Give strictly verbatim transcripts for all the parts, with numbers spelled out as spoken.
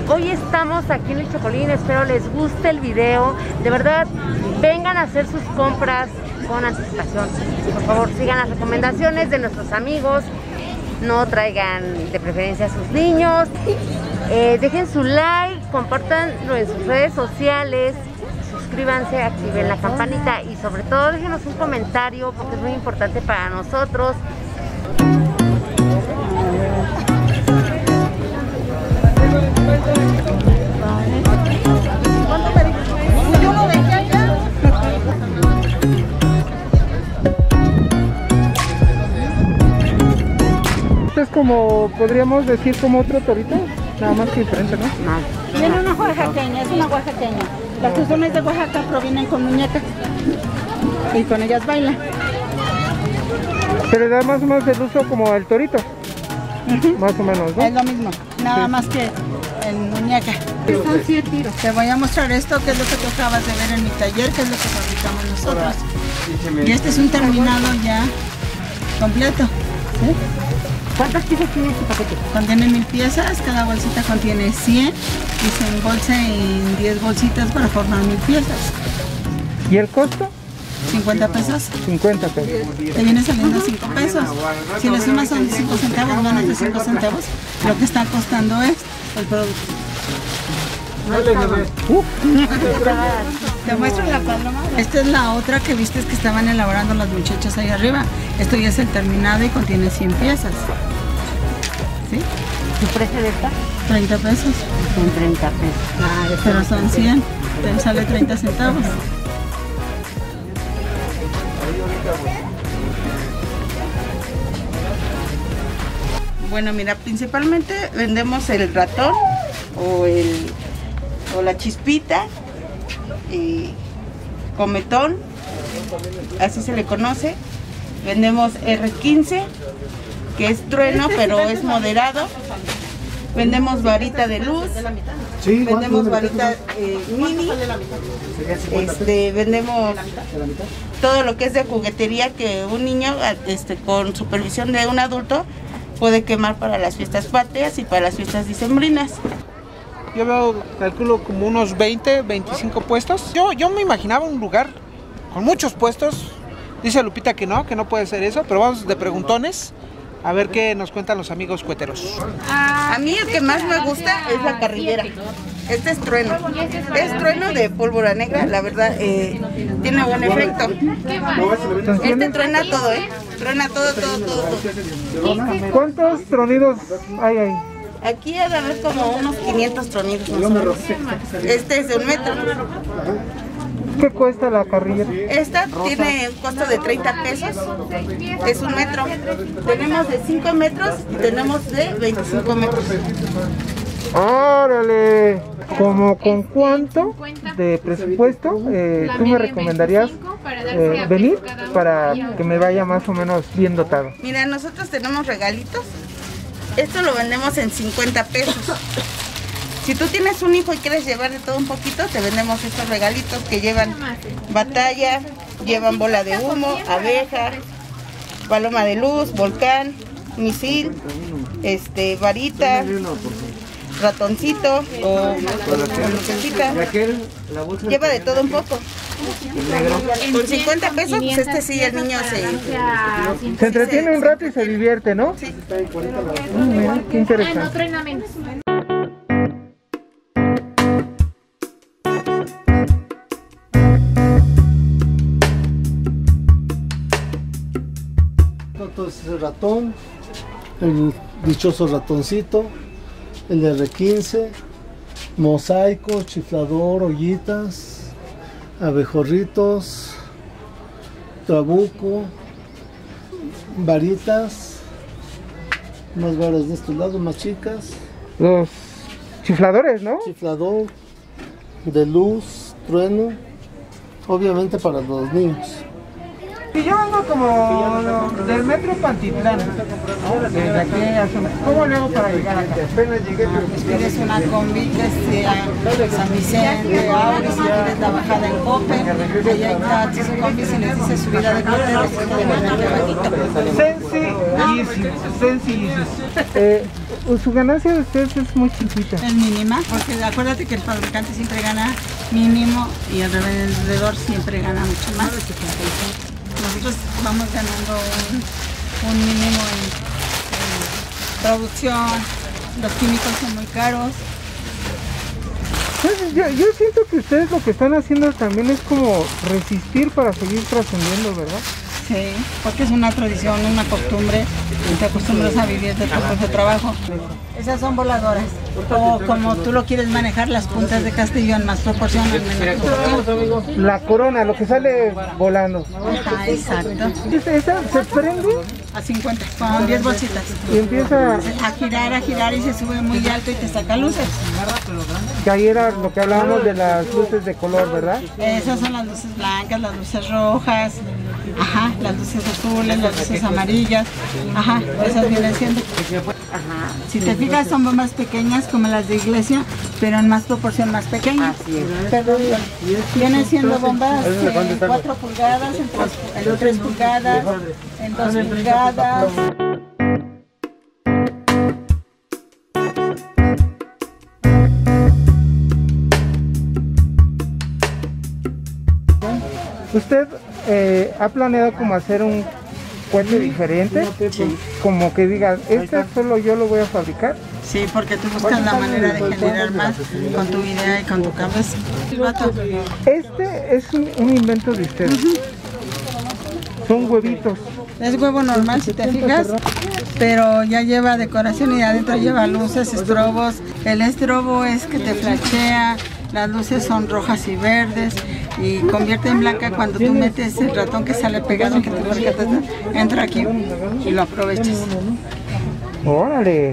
Hoy estamos aquí en el Chocolín, espero les guste el video. De verdad, vengan a hacer sus compras con anticipación. Por favor, sigan las recomendaciones de nuestros amigos. No traigan de preferencia a sus niños. Eh, dejen su like, compártanlo en sus redes sociales. Suscríbanse, activen la campanita y sobre todo déjenos un comentario porque es muy importante para nosotros. Yo lo dejé allá. Esto es como, podríamos decir, como otro torito, nada más que diferente, ¿no? No. Tiene una oaxaqueña, es una oaxaqueña. Las personas de Oaxaca provienen con muñecas y con ellas bailan. Se le da más o menos el uso como el torito. Uh-huh. Más o menos, ¿no? Es lo mismo, nada sí. más que en muñeca. Son siete tiros. Te voy a mostrar esto, que es lo que tú acabas de ver en mi taller, que es lo que fabricamos nosotros. Y este es un terminado ya completo. ¿Sí? ¿Cuántas piezas tiene este paquete? Contiene mil piezas, cada bolsita contiene cien y se embolsa en diez bolsitas para formar mil piezas. ¿Y el costo? cincuenta pesos. cincuenta pesos. Te viene saliendo cinco pesos. Si le sumas son cinco centavos, menos de cinco centavos, lo que está costando es el producto. Uh. Te muestro la paloma. Esta es la otra que viste que estaban elaborando las muchachas ahí arriba. Esto ya es el terminado y contiene cien piezas. ¿Sí? ¿Tu precio de esta? treinta pesos. Son treinta pesos. Ah, pero son cien. Te sale treinta centavos. Bueno, mira, principalmente vendemos el ratón o el o la chispita, y cometón, así se le conoce. Vendemos erre quince, que es trueno, pero es moderado. Vendemos varita de luz, sí, vendemos varita eh, mini, este, vendemos todo lo que es de juguetería que un niño este, con supervisión de un adulto puede quemar para las fiestas patrias y para las fiestas dicembrinas. Yo veo, calculo como unos veinte, veinticinco puestos. Yo, yo me imaginaba un lugar con muchos puestos. Dice Lupita que no, que no puede ser eso, pero vamos de preguntones a ver qué nos cuentan los amigos cueteros. A mí el que más me gusta es la carrillera. Este es trueno. Es trueno de pólvora negra, la verdad, eh, tiene buen efecto. Este truena todo, ¿eh? Truena todo, todo, todo, todo. ¿Cuántos tronidos hay ahí? Aquí ha de haber como unos quinientos tronidos más o menos. Este es de un metro. ¿Qué cuesta la carrillera? Esta tiene un costo de treinta pesos. Es un metro. Tenemos de cinco metros y tenemos de veinticinco metros. ¡Órale! ¿Como con cuánto de presupuesto eh, tú me recomendarías eh, venir para que me vaya más o menos bien dotado? Mira, nosotros tenemos regalitos. Esto lo vendemos en cincuenta pesos. Si tú tienes un hijo y quieres llevar de todo un poquito, te vendemos estos regalitos que llevan batalla, llevan bola de humo, abeja, paloma de luz, volcán, misil, este, varita, ratoncito o lucecita. Lleva de todo un poco. Con cincuenta pesos, pues este sí el niño se... Se entretiene un rato y se divierte, ¿no? Sí. Oh, mira, qué interesante. Entonces el ratón, el dichoso ratoncito, el erre quince, mosaico, chiflador, ollitas, abejorritos, trabuco, varitas, más varas de estos lados, más chicas. Los chifladores, ¿no? Chiflador, de luz, trueno, obviamente para los niños. Si yo vengo como del metro Pantitlán, ¿no? Desde aquí a su... ¿Cómo le hago para llegar acá? Pues pides una combi que sea San Vicente, Auris, si quieres la bajada en Copen, allá hay taxis o combi, si les dices subida de Copen, les dices de venir bajito. Sencillísimo, sencillísimo. Eh, su ganancia de ustedes es muy chiquita. Es mínima, porque acuérdate que el fabricante siempre gana mínimo y el revendedor siempre gana mucho más. Nosotros vamos ganando un, un mínimo en, en producción, los químicos son muy caros. Pues yo, yo siento que ustedes lo que están haciendo también es como resistir para seguir trascendiendo, ¿verdad? Sí, porque es una tradición, una costumbre, y te acostumbras a vivir de tu propio trabajo. Esas son voladoras, o como tú lo quieres manejar, las puntas de Castillo en más proporción al menor proporción. La corona, lo que sale volando. Ajá, exacto. ¿Esa se prende? A cincuenta, con diez bolsitas. Y empieza a girar, a girar y se sube muy alto y te saca luces. Que ahí era lo que hablábamos de las luces de color, ¿verdad? Esas son las luces blancas, las luces rojas, ajá, las luces azules, las luces amarillas, ajá, esas vienen siendo. Ajá. Si te fijas son bombas pequeñas como las de iglesia, pero en más proporción más pequeña. Así es. Pero vienen siendo bombas en cuatro pulgadas, en tres pulgadas, en dos pulgadas. ¿Usted eh, ha planeado como hacer un cohete diferente? Sí. Como que diga, este solo yo lo voy a fabricar. Sí, porque tú buscas la manera de generar más con tu idea y con tu cabeza. Este es un, un invento de ustedes. Uh-huh. Son huevitos. Es huevo normal si te fijas, pero ya lleva decoración y adentro lleva luces, estrobos. El estrobo es que te flashea, las luces son rojas y verdes y convierte en blanca cuando tú metes el ratón que sale pegado, que te percatas, entra aquí y lo aprovechas. ¡Órale!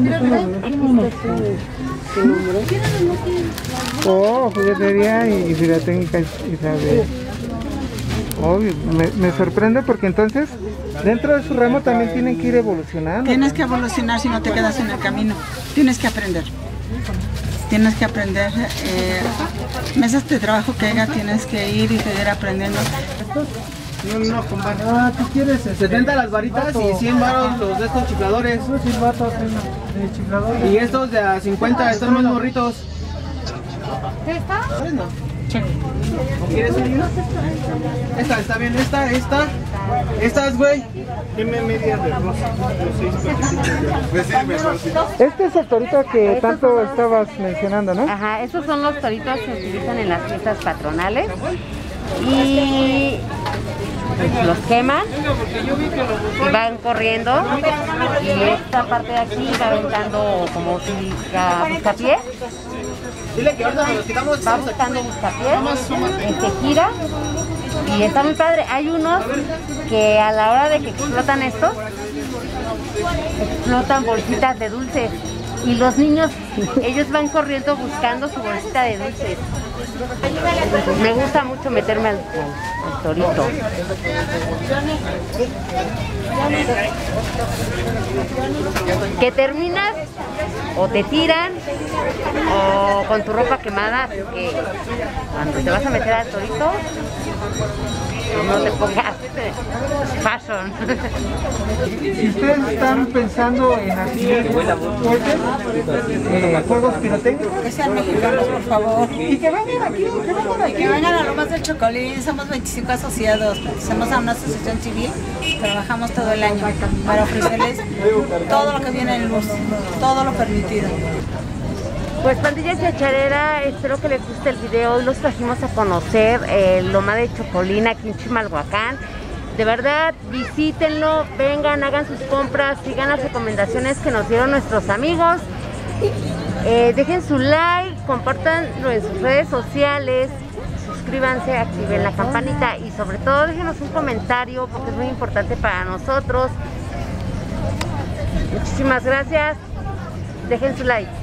Oh, juguetería y filatécnica Isabel. Oh, me, me sorprende porque entonces dentro de su ramo también tienen que ir evolucionando. Tienes que evolucionar si no te quedas en el camino. Tienes que aprender. Tienes que aprender. Eh, mesas de trabajo que haya, tienes que ir y seguir aprendiendo. No, no, compadre. Ah, ¿qué quieres? setenta las varitas y cien varos los de estos chifladores. Y estos de a cincuenta, estos más morritos. ¿Esta? No. ¿Quieres un? Esta, está bien, esta, esta. Estas, güey. Dime media de rosa. Este es el torito que estos tanto los... estabas mencionando, ¿no? Ajá, estos son los toritos que se utilizan en las fiestas patronales. Y los queman y van corriendo y esta parte de aquí va aventando como si buscapié, va buscando buscapié, se gira y está muy padre. Hay unos que a la hora de que explotan estos, explotan bolsitas de dulces y los niños, ellos van corriendo buscando su bolsita de dulces. Me gusta mucho meterme al, al, al torito. Que terminas o te tiran o con tu ropa quemada, así que cuando te vas a meter al torito no te pongas fashion. Si ustedes están pensando en hacer cohetes, eh, juegos pirotécnicos, que sean mexicanos, por favor. Y que vengan aquí, que vengan aquí. Y que vengan a Lomas del Chocolín. Somos veinticinco asociados, pertenecemos a una asociación civil. Trabajamos todo el año para ofrecerles todo lo que viene en luz, todo lo permitido. Pues pandilla chacharera, espero que les guste el video. Hoy los trajimos a conocer el Loma de Chocolín aquí en Chimalhuacán. De verdad, visítenlo, vengan, hagan sus compras, sigan las recomendaciones que nos dieron nuestros amigos. Eh, dejen su like, compártanlo en sus redes sociales, suscríbanse, activen la campanita y sobre todo déjenos un comentario porque es muy importante para nosotros. Muchísimas gracias, dejen su like.